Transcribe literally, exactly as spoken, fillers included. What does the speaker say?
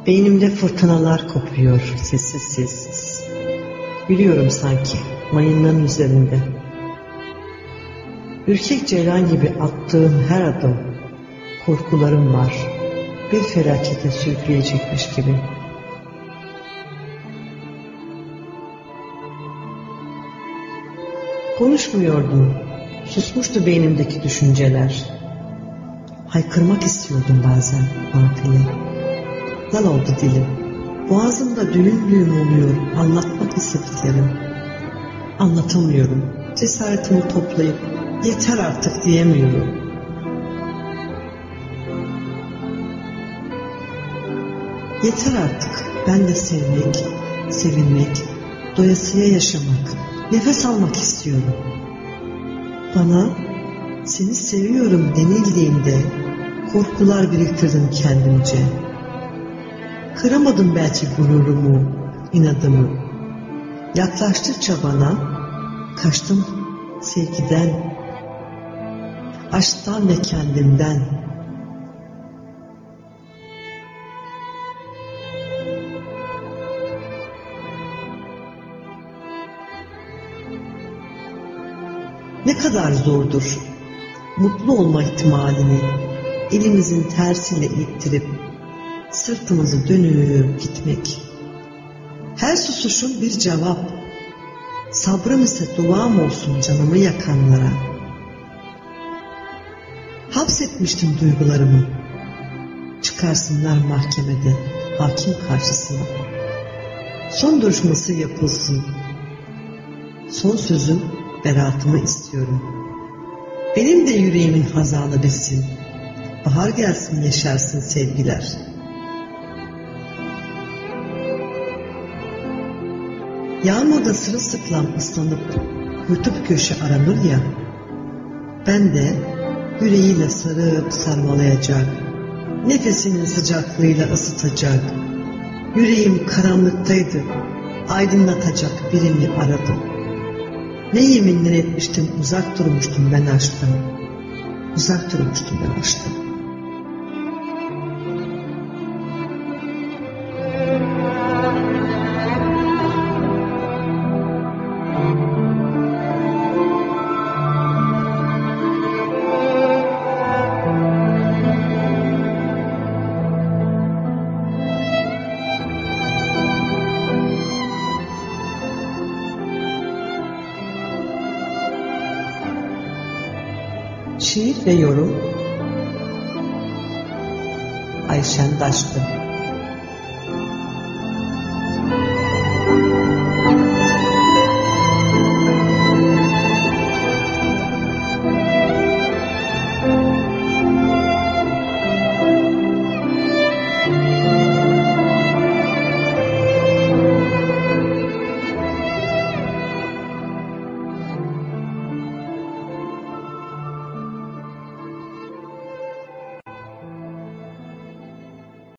Beynimde fırtınalar kopuyor sessiz sessiz. Biliyorum sanki mayınların üzerinde. Ürkek ceylan gibi attığım her adım, korkularım var, bir felakete sürükleyecekmiş gibi. Konuşmuyordum, susmuştu beynimdeki düşünceler. Haykırmak istiyordum bazen nafile. Lal oldu dilim, boğazımda düğüm düğüm oluyor anlatmak istediklerim. Anlatamıyorum, cesaretimi toplayıp yeter artık diyemiyorum. Yeter artık, ben de sevmek, sevilmek, doyasıya yaşamak, nefes almak istiyorum. Bana seni seviyorum denildiğinde korkular biriktirdim kendimce. Kıramadım belki gururumu, inadımı. Yaklaştıkça bana kaçtım sevgiden, aşktan ve kendimden. Ne kadar zordur mutlu olma ihtimalini elimizin tersiyle ittirip sırtımızı dönüp gitmek. Her susuşun bir cevap, sabrım ise duam olsun canımı yakanlara. Hapsetmiştim duygularımı, çıkarsınlar mahkemede hakim karşısına. Son duruşması yapılsın, son sözüm beraatımı istiyorum. Benim de yüreğimin hazanı besin, bahar gelsin yaşarsın sevgiler. Yağmurda sırılsıklam ıslanıp kuytup köşe aranır ya, ben de yüreğiyle sarıp sarmalayacak, nefesinin sıcaklığıyla ısıtacak, yüreğim karanlıktaydı, aydınlatacak birini aradım. Ne yeminler etmiştim, uzak durmuştum ben aşktan, uzak durmuştum ben aşktan. Şiir ve yorum Ayşen Daşlı.